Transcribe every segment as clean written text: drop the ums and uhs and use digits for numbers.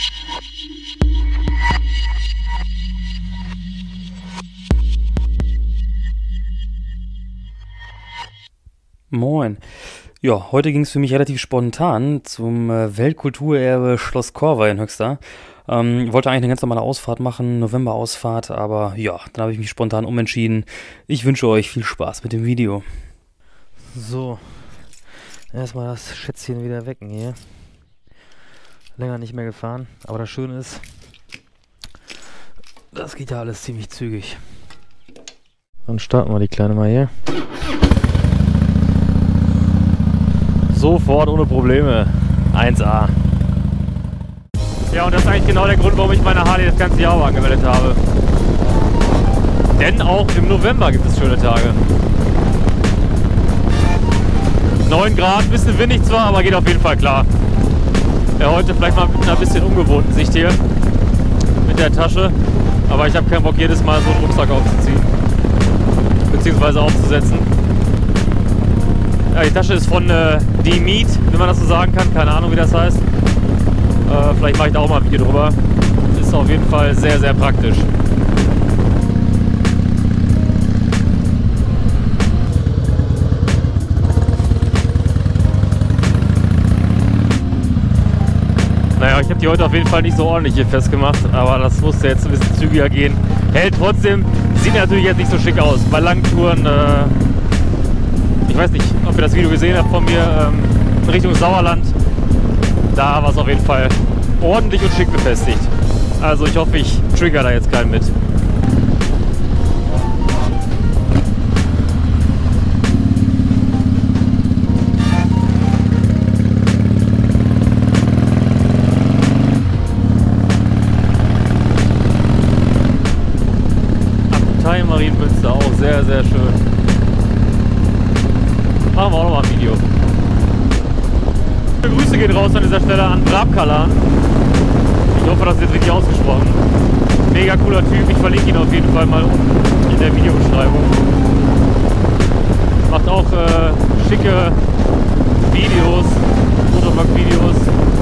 Moin. Ja, heute ging es für mich relativ spontan zum Weltkulturerbe Schloss Corvey in Höxter. Wollte eigentlich eine ganz normale Ausfahrt machen, November-Ausfahrt, aber ja, dann habe ich mich spontan umentschieden. Ich wünsche euch viel Spaß mit dem Video. So, erstmal das Schätzchen wieder wecken hier. Länger nicht mehr gefahren, aber das Schöne ist, das geht ja alles ziemlich zügig. Dann starten wir die Kleine mal hier. Sofort ohne Probleme. 1A. Ja, und das ist eigentlich genau der Grund, warum ich meine Harley das ganze Jahr angemeldet habe. Denn auch im November gibt es schöne Tage. 9 Grad, bisschen windig zwar, aber geht auf jeden Fall klar. Ja, heute vielleicht mal mit einer bisschen ungewohnten Sicht hier. Mit der Tasche. Aber ich habe keinen Bock, jedes Mal so einen Rucksack aufzuziehen. Beziehungsweise aufzusetzen. Ja, die Tasche ist von D-Meat, wenn man das so sagen kann. Keine Ahnung, wie das heißt. Vielleicht mache ich da auch mal ein Video drüber. Ist auf jeden Fall sehr, sehr praktisch. Naja, ich habe die heute auf jeden Fall nicht so ordentlich hier festgemacht. Aber das musste jetzt ein bisschen zügiger gehen. Hält trotzdem. Sieht natürlich jetzt nicht so schick aus. Bei langen Touren... Ich weiß nicht, ob ihr das Video gesehen habt von mir in Richtung Sauerland. Da war es auf jeden Fall ordentlich und schick befestigt. Also ich hoffe, ich trigger da jetzt keinen mit. Abtei Marienmünster, auch sehr, sehr schön. Machen wir auch nochmal ein Video. Grüße gehen raus an dieser Stelle an Brabkalan. Ich hoffe, das ist jetzt richtig ausgesprochen. Mega cooler Typ. Ich verlinke ihn auf jeden Fall mal unten in der Videobeschreibung. Macht auch schicke Videos, Motovlog-Videos.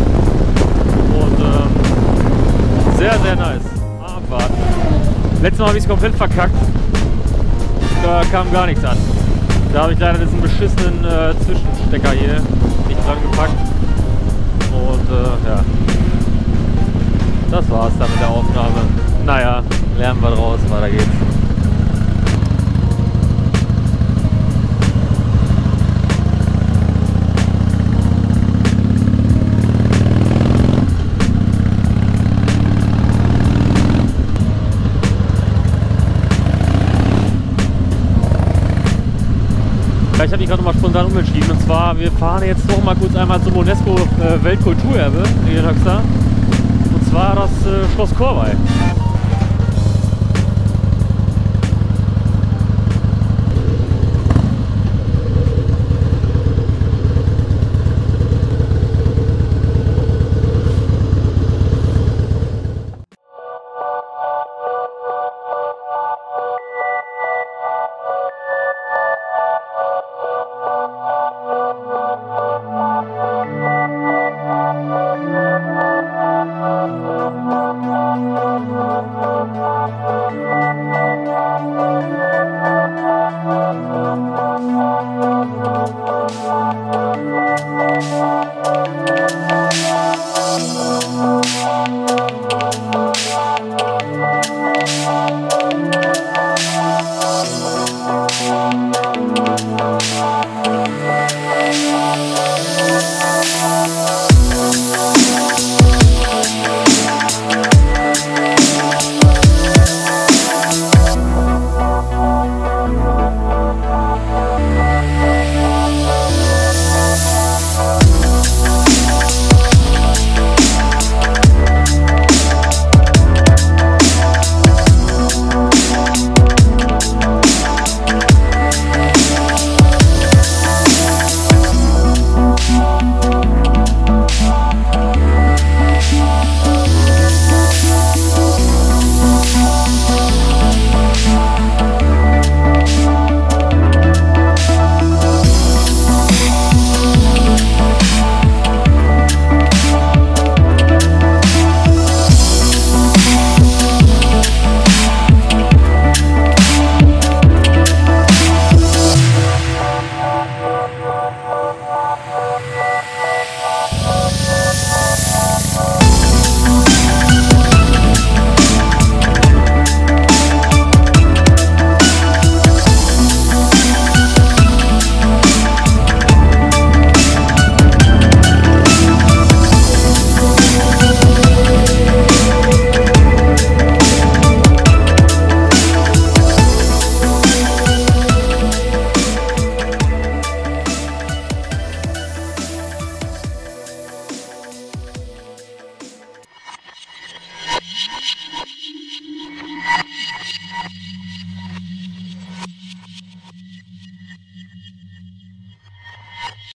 Und sehr, sehr nice. Mal abwarten. Letztes Mal habe ich es komplett verkackt. Da kam gar nichts an. Da habe ich leider diesen beschissenen Zwischenstecker hier nicht dran gepackt. Und ja, das war's dann mit der Aufnahme. Naja, lernen wir draus, weiter geht's. Ich habe mich gerade noch mal spontan umentschieden, und zwar wir fahren jetzt noch mal kurz einmal zum UNESCO Weltkulturerbe hier in Höxter, und zwar das Schloss Corvey.